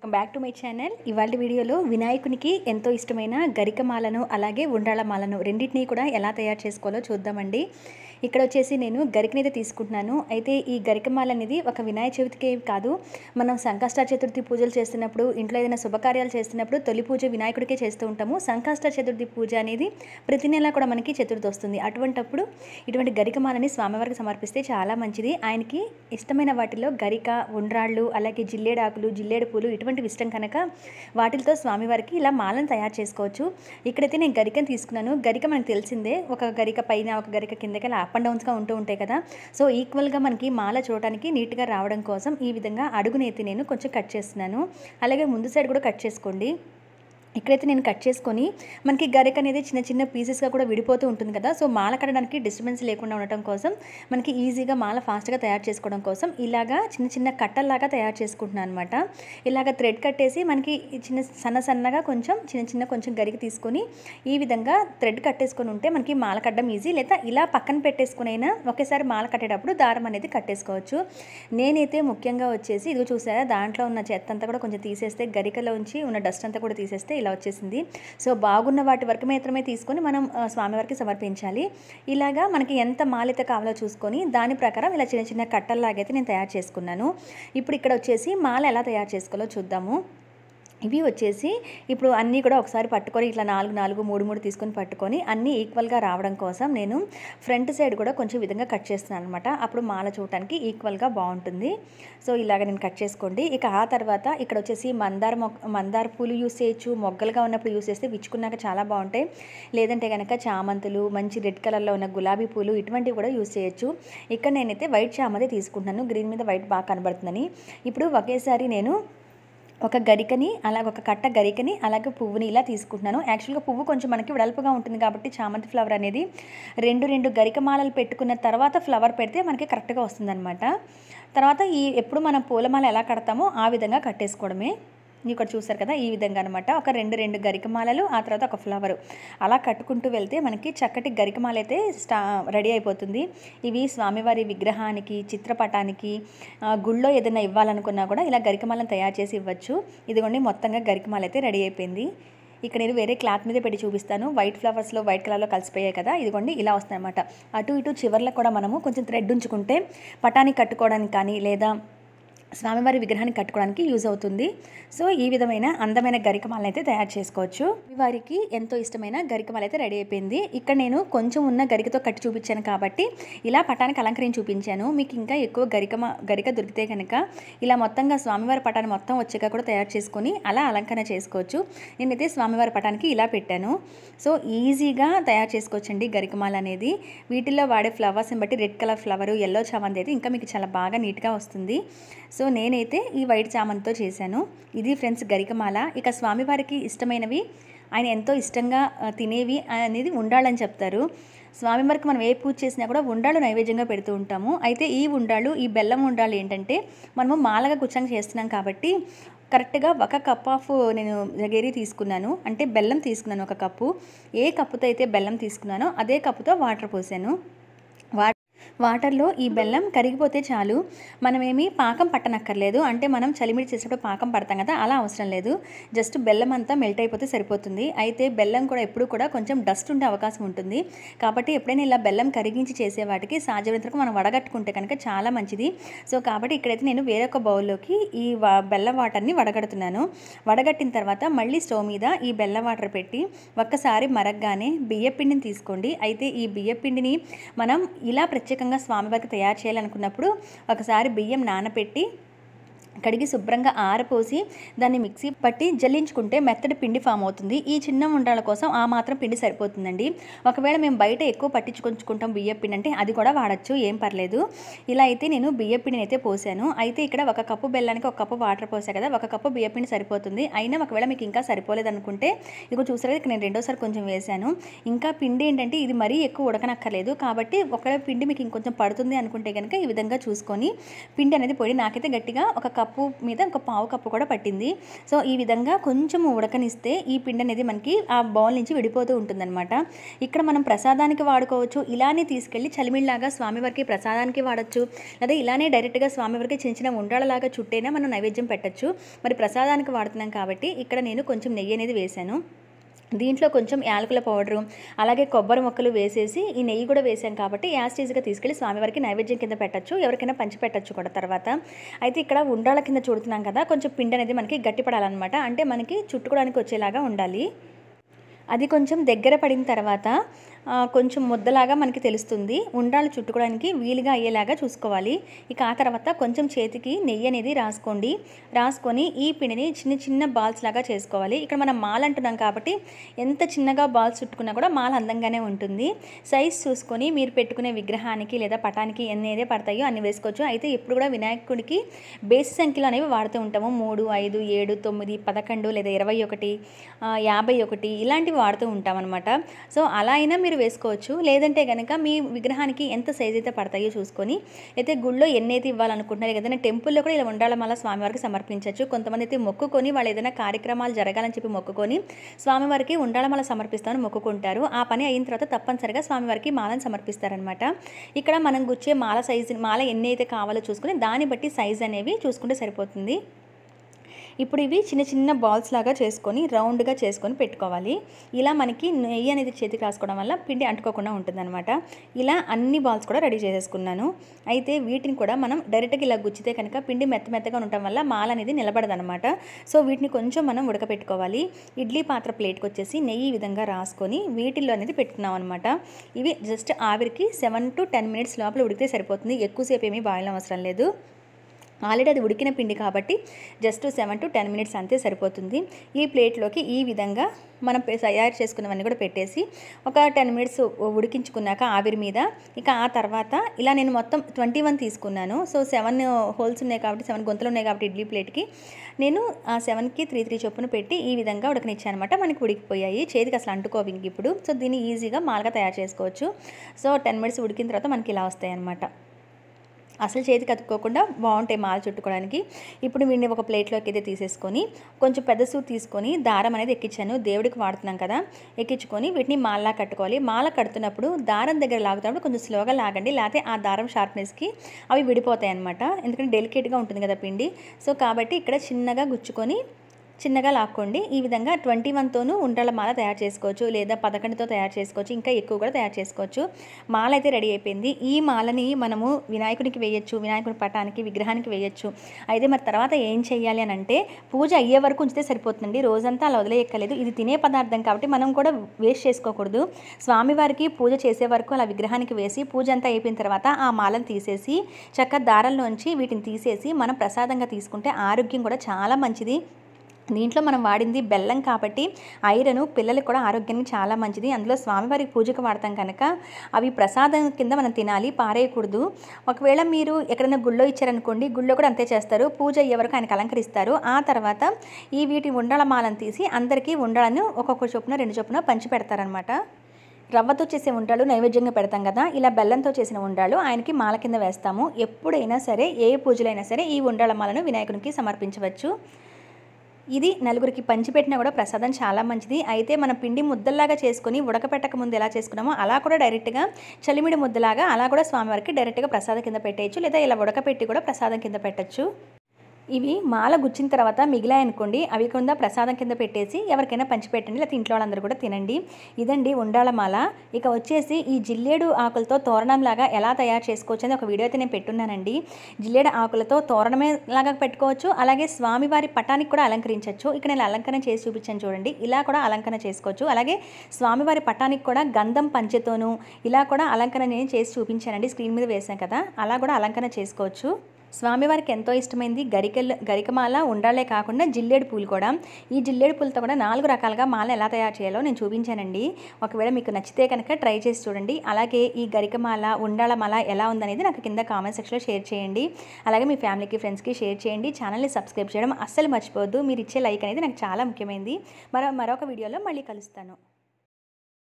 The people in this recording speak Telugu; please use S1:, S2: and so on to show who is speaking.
S1: Welcome back to my channel. ఇవాళ వీడియోలో వినాయకునికి ఎంతో ఇష్టమైన గరికమాలను అలాగే ఉండ్రాళ్ళ మాలను రెండింటినీ కూడా ఎలా తయారు చేసుకోవాలో చూద్దామండి. ఇక్కడ వచ్చేసి నేను గరికనైతే తీసుకుంటున్నాను. అయితే ఈ గరికమాల అనేది ఒక వినాయక చవితికే కాదు, మనం సంకష్ట చతుర్థి పూజలు చేస్తున్నప్పుడు, ఇంట్లో ఏదైనా శుభకార్యాలు చేస్తున్నప్పుడు తొలి పూజ వినాయకుడికే చేస్తూ ఉంటాము. సంకష్ట చతుర్థి పూజ అనేది ప్రతి నెల కూడా మనకి చతుర్థి వస్తుంది. అటువంటప్పుడు ఇటువంటి గరికమాలని స్వామివారికి సమర్పిస్తే చాలా మంచిది. ఆయనకి ఇష్టమైన వాటిలో గరిక, ఉండ్రాళ్ళు, అలాగే జిల్లేడాకులు, జిల్లేడు పూలు ఇటువంటివి ఇష్టం కనుక వాటితో స్వామివారికి ఇలా మాలను తయారు చేసుకోవచ్చు. ఇక్కడైతే నేను గరికను తీసుకున్నాను. గరిక మనకు తెలిసిందే, ఒక గరిక పైన ఒక గరిక కిందకి అలా అప్ అండ్ డౌన్స్గా ఉంటూ ఉంటాయి కదా. సో ఈక్వల్గా మనకి మాల చూడటానికి నీట్గా రావడం కోసం ఈ విధంగా అడుగునైతే నేను కొంచెం కట్ చేస్తున్నాను. అలాగే ముందు సైడ్ కూడా కట్ చేసుకోండి. ఇక్కడైతే నేను కట్ చేసుకొని, మనకి గరిక అనేది చిన్న చిన్న పీసెస్గా కూడా విడిపోతూ ఉంటుంది కదా. సో మాల కట్టడానికి డిస్టర్బెన్స్ లేకుండా ఉండటం కోసం, మనకి ఈజీగా మాల ఫాస్ట్గా తయారు చేసుకోవడం కోసం ఇలాగా చిన్న చిన్న కట్టల్లాగా తయారు చేసుకుంటున్నాను అనమాట. ఇలాగ థ్రెడ్ కట్టేసి మనకి సన్నగా కొంచెం గరిక తీసుకొని ఈ విధంగా థ్రెడ్ కట్టేసుకొని ఉంటే మనకి మాల కట్టడం ఈజీ. లేదా ఇలా పక్కన పెట్టేసుకునైనా ఒకేసారి మాల కట్టేటప్పుడు దారం అనేది కట్టేసుకోవచ్చు. నేనైతే ముఖ్యంగా వచ్చేసి ఇదిగో చూసారా, దాంట్లో ఉన్న చెత్త అంతా కూడా కొంచెం తీసేస్తే, గరికలోంచి ఉన్న డస్ట్ అంతా కూడా తీసేస్తే ఇలా వచ్చేసింది. సో బాగున్న వాటి వరకు మాత్రమే తీసుకొని మనం స్వామివారికి సమర్పించాలి. ఇలాగా మనకి ఎంత మాలైతే కావాలో చూసుకొని దాని ప్రకారం ఇలా చిన్న చిన్న కట్టల్లాగైతే నేను తయారు చేసుకున్నాను. ఇప్పుడు ఇక్కడ వచ్చేసి మాల ఎలా తయారు చేసుకోవాలో చూద్దాము. ఇవి వచ్చేసి ఇప్పుడు అన్నీ కూడా ఒకసారి పట్టుకొని ఇట్లా 4 3 తీసుకొని పట్టుకొని అన్నీ ఈక్వల్గా రావడం కోసం నేను ఫ్రంట్ సైడ్ కూడా కొంచెం విధంగా కట్ చేస్తున్నాను అనమాట. అప్పుడు మాల చూడటానికి ఈక్వల్గా బాగుంటుంది. సో ఇలాగ నేను కట్ చేసుకోండి. ఇక ఆ తర్వాత ఇక్కడ వచ్చేసి మందార పూలు యూస్ చేయొచ్చు. మొగ్గలుగా ఉన్నప్పుడు యూస్ చేస్తే విచ్చుకున్నాక చాలా బాగుంటాయి. లేదంటే కనుక చామంతులు, మంచి రెడ్ కలర్లో ఉన్న గులాబీ పూలు ఇటువంటివి కూడా యూస్ చేయొచ్చు. ఇక్కడ నేనైతే వైట్ చామంతి తీసుకుంటున్నాను, గ్రీన్ మీద వైట్ బాగా కనబడుతుందని. ఇప్పుడు ఒకేసారి నేను ఒక గరికని, అలాగే ఒక కట్ట గరికని, అలాగే పువ్వుని ఇలా తీసుకుంటున్నాను. యాక్చువల్గా పువ్వు కొంచెం మనకి వెడల్పుగా ఉంటుంది కాబట్టి చామంతి ఫ్లవర్ అనేది రెండు గరిక మాలలు పెట్టుకున్న తర్వాత ఫ్లవర్ పెడితే మనకి కరెక్ట్గా వస్తుందన్నమాట. తర్వాత ఎప్పుడు మనం పూలమాల ఎలా కడతామో ఆ విధంగా కట్టేసుకోవడమే. ఇక్కడ చూసారు కదా, ఈ విధంగా అనమాట. ఒక రెండు గరికమాలలు, ఆ తర్వాత ఒక ఫ్లవరు అలా కట్టుకుంటూ వెళ్తే మనకి చక్కటి గరికమాల అయితే రెడీ అయిపోతుంది. ఇవి స్వామివారి విగ్రహానికి, చిత్రపటానికి, గుళ్ళో ఏదైనా ఇవ్వాలనుకున్నా కూడా ఇలా గరికమాలను తయారు చేసి ఇవ్వచ్చు. ఇదిగోండి, మొత్తంగా గరికమాల అయితే రెడీ అయిపోయింది. ఇక్కడ నేను వేరే క్లాత్ మీద పెట్టి చూపిస్తాను. వైట్ ఫ్లవర్స్లో వైట్ కలర్లో కలిసిపోయాయి కదా, ఇదిగోండి ఇలా వస్తాయి అన్నమాట. అటు ఇటు చివర్లో కూడా మనము కొంచెం థ్రెడ్ ఉంచుకుంటే పటానికి కట్టుకోవడానికి కానీ, లేదా స్వామివారి విగ్రహాన్ని కట్టుకోవడానికి యూజ్ అవుతుంది. సో ఈ విధమైన అందమైన గరికమాలను అయితే తయారు చేసుకోవచ్చు. వారికి ఎంతో ఇష్టమైన గరికమాల అయితే రెడీ అయిపోయింది. ఇక్కడ నేను కొంచెం ఉన్న గరికతో కట్టి చూపించాను కాబట్టి ఇలా పటానికి అలంకరించి చూపించాను. మీకు ఇంకా ఎక్కువ గరిక దొరికితే కనుక ఇలా మొత్తంగా స్వామివారి పటాన్ని మొత్తం వచ్చేగా కూడా తయారు చేసుకొని అలా అలంకరణ చేసుకోవచ్చు. నేనైతే స్వామివారి పటానికి ఇలా పెట్టాను. సో ఈజీగా తయారు చేసుకోవచ్చండి గరికమాల అనేది. వీటిల్లో వాడే ఫ్లవర్స్ని బట్టి రెడ్ కలర్ ఫ్లవరు, ఎల్లో చామంతి అయితే ఇంకా మీకు చాలా బాగా నీట్గా వస్తుంది. సో నేనైతే ఈ వైట్ చామంతితో చేశాను. ఇది ఫ్రెండ్స్ గరికమాల. ఇక స్వామివారికి ఇష్టమైనవి, ఆయన ఎంతో ఇష్టంగా తినేవి అనేది ఉండాలని చెప్తారు. స్వామివారికి మనం ఏ పూజ చేసినా కూడా ఉండాళ్ళు నైవేద్యంగా పెడుతూ ఉంటాము. అయితే ఈ బెల్లం ఉండాళ్ళు ఏంటంటే మనము మాలగా కూర్చొని చేస్తున్నాం కాబట్టి కరెక్ట్గా 1 కప్ ఆఫ్ నేను జగేరీ తీసుకున్నాను, అంటే బెల్లం తీసుకున్నాను 1 కప్పు. ఏ కప్పుతో అయితే బెల్లం తీసుకున్నానో అదే కప్పుతో వాటర్ పోసాను. వాటర్లో ఈ బెల్లం కరిగిపోతే చాలు, మనమేమి పాకం పట్టనక్కర్లేదు. అంటే మనం చలిమిడి చేసినప్పుడు పాకం పడతాం కదా, అలా అవసరం లేదు. జస్ట్ బెల్లం అంతా మెల్ట్ అయిపోతే సరిపోతుంది. అయితే బెల్లం కూడా ఎప్పుడు కూడా కొంచెం డస్ట్ ఉండే అవకాశం ఉంటుంది కాబట్టి ఎప్పుడైనా ఇలా బెల్లం కరిగించి చేసే వాటికి సాధ్యమైనంతవరకు మనం వడగట్టుకుంటే కనుక చాలా మంచిది. సో కాబట్టి ఇక్కడైతే నేను వేరొక బౌల్లోకి ఈ బెల్లం వాటర్ని వడగడుతున్నాను. వడగట్టిన తర్వాత మళ్ళీ స్టవ్ మీద ఈ బెల్లం వాటర్ పెట్టి ఒక్కసారి మరగగానే బియ్యపిండిని తీసుకోండి. అయితే ఈ బియ్యపిండిని మనం ఇలా ప్రత్యేకంగా స్వామివారికి తయారు చేయాలనుకున్నప్పుడు ఒకసారి బియ్యం నానబెట్టి కడిగి శుభ్రంగా ఆరపోసి దాన్ని మిక్సీ పట్టి జల్లించుకుంటే మెత్తటి పిండి ఫామ్ అవుతుంది. ఈ చిన్న ఉండ్రాళ్ళ కోసం ఆ మాత్రం పిండి సరిపోతుందండి. ఒకవేళ మేము బయట ఎక్కువ పట్టించుకుంటాం బియ్య పిండి అంటే అది కూడా వాడచ్చు, ఏం పర్లేదు. ఇలా అయితే నేను బియ్య పిండిని అయితే పోసాను. అయితే ఇక్కడ 1 కప్పు బెల్లానికి 1 కప్పు వాటర్ పోసా కదా, 1 కప్పు బియ్య పిండి సరిపోతుంది. అయినా ఒకవేళ మీకు ఇంకా సరిపోలేదు అనుకుంటే ఇక చూసారు, ఇక్కడ నేను రెండోసారి కొంచెం వేసాను. ఇంకా పిండి ఏంటంటే ఇది మరీ ఎక్కువ ఉడకనక్కర్లేదు కాబట్టి ఒకవేళ పిండి మీకు ఇంకొంచెం పడుతుంది అనుకుంటే కనుక ఈ విధంగా చూసుకొని పిండి అనేది పొడి. నాకైతే గట్టిగా 1 కప్పు మీద ఒక పావు కప్పు కూడా పట్టింది. సో ఈ విధంగా కొంచెం ఉడకనిస్తే ఈ పిండి అనేది మనకి ఆ బౌల్ నుంచి విడిపోతూ ఉంటుందన్నమాట. ఇక్కడ మనం ప్రసాదానికి వాడుకోవచ్చు, ఇలానే తీసుకెళ్ళి చలిమిడిలాగా స్వామివారికి ప్రసాదానికి వాడచ్చు, లేదా ఇలానే డైరెక్ట్గా స్వామివారికి చిన్న చిన్న ఉండ్రాళ్ళలాగా చుట్టైనా మనం నైవేద్యం పెట్టచ్చు. మరి ప్రసాదానికి వాడుతున్నాం కాబట్టి ఇక్కడ నేను కొంచెం నెయ్యి అనేది వేశాను. దీంట్లో కొంచెం యాలకుల పౌడరు అలాగే కొబ్బరి ముక్కలు వేసేసి ఈ నెయ్యి కూడా వేసాం కాబట్టి యాస్టీజ్గా తీసుకెళ్ళి స్వామివారికి నైవేద్యం కింద పెట్టచ్చు, ఎవరికైనా పంచి పెట్టచ్చు కూడా తర్వాత. అయితే ఇక్కడ ఉండ్రాళ్ళ కింద చూడుతున్నాం కదా, కొంచెం పిండి అనేది మనకి గట్టిపడాలన్నమాట. అంటే మనకి చుట్టుకోవడానికి వచ్చేలాగా ఉండాలి. అది కొంచెం దగ్గర పడిన తర్వాత కొంచెం ముద్దలాగా మనకి తెలుస్తుంది. ఉండ్రాలు చుట్టుకోవడానికి వీలుగా అయ్యేలాగా చూసుకోవాలి. ఇక ఆ తర్వాత కొంచెం చేతికి నెయ్యి అనేది రాసుకొని ఈ పిండిని చిన్న చిన్న బాల్స్ లాగా చేసుకోవాలి. ఇక్కడ మనం మాల అంటున్నాం కాబట్టి ఎంత చిన్నగా బాల్స్ చుట్టుకున్నా కూడా మాల అందంగానే ఉంటుంది. సైజ్ చూసుకొని మీరు పెట్టుకునే విగ్రహానికి లేదా పటానికి ఎన్ని అయితే పడతాయో అన్ని వేసుకోవచ్చు. అయితే ఎప్పుడు కూడా వినాయకుడికి బేసి సంఖ్యలో అనేవి వాడుతూ ఉంటాము. 3, 5, 7, 9, 11 లేదా 21, 51 ఇలాంటివి వాడుతూ ఉంటాం అనమాట. సో అలా అయినా మీరు వేసుకోవచ్చు. లేదంటే కనుక మీ విగ్రహానికి ఎంత సైజ్ అయితే పడతాయో చూసుకొని, అయితే గుళ్ళో ఎన్నైతే ఇవ్వాలనుకుంటున్నారు ఏదైనా టెంపుల్లో కూడా ఇలా ఉండ్రాళ్ళమాల స్వామివారికి సమర్పించవచ్చు. కొంతమంది అయితే మొక్కుకొని వాళ్ళు ఏదైనా కార్యక్రమాలు జరగాలని చెప్పి మొక్కుకొని స్వామివారికి ఉండ్రాళ్ళమాల సమర్పిస్తామని మొక్కుకుంటారు. ఆ పని అయిన తర్వాత తప్పనిసరిగా స్వామివారికి మాలను సమర్పిస్తారనమాట. ఇక్కడ మనం గుచ్చే మాల సైజు మాల ఎన్ని అయితే కావాలో చూసుకొని దాన్ని బట్టి సైజ్ అనేవి చూసుకుంటే సరిపోతుంది. ఇప్పుడు ఇవి చిన్న చిన్న బాల్స్ లాగా చేసుకొని రౌండ్గా చేసుకొని పెట్టుకోవాలి. ఇలా మనకి నెయ్యి అనేది చేతికి రాసుకోవడం వల్ల పిండి అంటుకోకుండా ఉంటుందన్నమాట. ఇలా అన్ని బాల్స్ కూడా రెడీ చేసేసుకున్నాను. అయితే వీటిని కూడా మనం డైరెక్ట్గా ఇలా గుచ్చితే కనుక పిండి మెత్తగా ఉండటం వల్ల మాల అనేది నిలబడదనమాట. సో వీటిని కొంచెం మనం ఉడకపెట్టుకోవాలి. ఇడ్లీ పాత్ర ప్లేట్కి వచ్చేసి నెయ్యి ఈ విధంగా రాసుకొని వీటిల్లో అనేది పెట్టుకున్నాం అనమాట. ఇవి జస్ట్ ఆవిరికి 7 to 10 minutes లోపల ఉడికితే సరిపోతుంది. ఎక్కువసేపు ఏమీ బాయిల్ అవసరం లేదు. ఆల్రెడీ అది ఉడికిన పిండి కాబట్టి జస్ట్ 7 to 10 minutes అంతే సరిపోతుంది. ఈ ప్లేట్లోకి ఈ విధంగా మనం తయారు చేసుకున్నవన్నీ కూడా పెట్టేసి ఒక 10 minutes ఉడికించుకున్నాక ఆవిరి మీద, ఇక ఆ తర్వాత ఇలా నేను మొత్తం 21 తీసుకున్నాను. సో 7 హోల్స్ ఉన్నాయి కాబట్టి 7 గొంతులు ఉన్నాయి కాబట్టి ఇడ్లీ ప్లేట్కి నేను ఆ 7కి 3 చొప్పున పెట్టి ఈ విధంగా ఉడకనిచ్చాను అనమాట. మనకి ఉడికిపోయాయి, చేతికి అసలు అంటుకోవి ఇంక ఇప్పుడు. సో దీన్ని ఈజీగా మాలుగా తయారు చేసుకోవచ్చు. సో 10 minutes ఉడికిన తర్వాత మనకి ఇలా వస్తాయి అనమాట. అసలు చేతికి అతుక్కోకుండా బాగుంటాయి మాల చుట్టుకోవడానికి. ఇప్పుడు వీడిని ఒక ప్లేట్లోకి అయితే తీసేసుకొని కొంచెం పెద్ద సూది తీసుకొని దారం అనేది ఎక్కించాను. దేవుడికి వాడుతున్నాం కదా, ఎక్కించుకొని వీటిని మాలలా కట్టుకోవాలి. మాల కడుతున్నప్పుడు దారం దగ్గర లాగుతున్నప్పుడు కొంచెం స్లోగా లాగండి, లేకపోతే ఆ దారం షార్ప్నెస్కి అవి విడిపోతాయి అనమాట. ఎందుకంటే డెలికేట్గా ఉంటుంది కదా పిండి. సో కాబట్టి ఇక్కడ చిన్నగా గుచ్చుకొని చిన్నగా లాక్కోండి. ఈ విధంగా 21తోనూ ఉండ్రాళ్ళ మాల తయారు చేసుకోవచ్చు, లేదా 11తో తయారు చేసుకోవచ్చు, ఇంకా ఎక్కువ కూడా తయారు చేసుకోవచ్చు. మాల అయితే రెడీ అయిపోయింది. ఈ మాలని మనము వినాయకుడికి వేయచ్చు, వినాయకుడి పటానికి విగ్రహానికి వేయచ్చు. అయితే మరి తర్వాత ఏం చేయాలి అని అంటే పూజ అయ్యే వరకు ఉంచితే సరిపోతుందండి. రోజంతా అలా వదిలేయక్కర్లేదు. ఇది తినే పదార్థం కాబట్టి మనం కూడా వేస్ట్ చేసుకోకూడదు. స్వామివారికి పూజ చేసే వరకు అలా విగ్రహానికి వేసి పూజ అంతా అయిపోయిన తర్వాత ఆ మాలను తీసేసి చక్కగా దారంలోంచి వీటిని తీసేసి మనం ప్రసాదంగా తీసుకుంటే ఆరోగ్యం కూడా చాలా మంచిది. దీంట్లో మనం వాడింది బెల్లం కాబట్టి ఐరన్ పిల్లలకు కూడా ఆరోగ్యానికి చాలా మంచిది. అందులో స్వామివారికి పూజకు వాడతాం కనుక అవి ప్రసాదం కింద మనం తినాలి, పారేయకూడదు. ఒకవేళ మీరు ఎక్కడైనా గుళ్ళో ఇచ్చారనుకోండి, గుళ్ళో కూడా అంతే చేస్తారు. పూజ అయ్యే వరకు ఆయనకు అలంకరిస్తారు. ఆ తర్వాత ఈ వీటి ఉండ్రాళ్ళ మాలను తీసి అందరికీ ఉండ్రాళ్ళను ఒక్కొక్క చొప్పున 2 చొప్పున పంచి పెడతారనమాట. రవ్వతో చేసే ఉండ్రాళ్ళు నైవేద్యంగా పెడతాం కదా, ఇలా బెల్లంతో చేసిన ఉండ్రాళ్ళు ఆయనకి మాల కింద వేస్తాము. ఎప్పుడైనా సరే ఏ పూజలైనా సరే ఈ ఉండ్రాళ్ళ మాలను వినాయకునికి సమర్పించవచ్చు. ఇది నలుగురికి పంచిపెట్టినా కూడా ప్రసాదం చాలా మంచిది. అయితే మనం పిండి ముద్దల్లాగా చేసుకొని ఉడకపెట్టక ముందు ఎలా చేసుకున్నామో అలా కూడా డైరెక్ట్గా చలిమిడి ముద్దలాగా అలా కూడా స్వామివారికి డైరెక్ట్గా ప్రసాదం కింద పెట్టేయచ్చు, లేదా ఇలా ఉడకపెట్టి కూడా ప్రసాదం కింద పెట్టచ్చు. ఇవి మాల గుచ్చిన తర్వాత మిగిలాయనుకోండి, అవి కింద ప్రసాదం కింద పెట్టేసి ఎవరికైనా పంచిపెట్టండి, లేకపోతే ఇంట్లో వాళ్ళందరూ కూడా తినండి. ఇదండి ఉండ్రాళ్ళ మాల. ఇక వచ్చేసి ఈ జిల్లేడు ఆకులతో తోరణంలాగా ఎలా తయారు చేసుకోవచ్చు అని ఒక వీడియో అయితే నేను పెట్టున్నానండి. జిల్లేడు ఆకులతో తోరణమే లాగా పెట్టుకోవచ్చు, అలాగే స్వామివారి పటానికి కూడా అలంకరించవచ్చు. ఇక్కడ నేను అలంకరణ చేసి చూపించాను చూడండి, ఇలా కూడా అలంకరణ చేసుకోవచ్చు. అలాగే స్వామివారి పటానికి కూడా గంధం పంచెతోనూ ఇలా కూడా అలంకరణ నేను చేసి చూపించానండి, స్క్రీన్ మీద వేసాను కదా, అలా కూడా అలంకరణ చేసుకోవచ్చు. స్వామివారికి ఎంతో ఇష్టమైంది గరికమాల ఉండ్రాళ్ళే కాకుండా జిల్లేడు పూలు కూడా. ఈ జిల్లేడు పూలతో కూడా 4 రకాలుగా మాల ఎలా తయారు చేయాలో నేను చూపించానండి. ఒకవేళ మీకు నచ్చితే కనుక ట్రై చేసి చూడండి. అలాగే ఈ గరికమాల ఉండ్రాళ్ళ మాల ఎలా ఉందనేది నాకు కింద కామెంట్ సెక్షన్లో షేర్ చేయండి. అలాగే మీ ఫ్యామిలీకి ఫ్రెండ్స్కి షేర్ చేయండి. ఛానల్ని సబ్స్క్రైబ్ చేయడం అస్సలు మర్చిపోవద్దు. మీరు ఇచ్చే లైక్ అనేది నాకు చాలా ముఖ్యమైనది. మరొక వీడియోలో మళ్ళీ కలుస్తాను.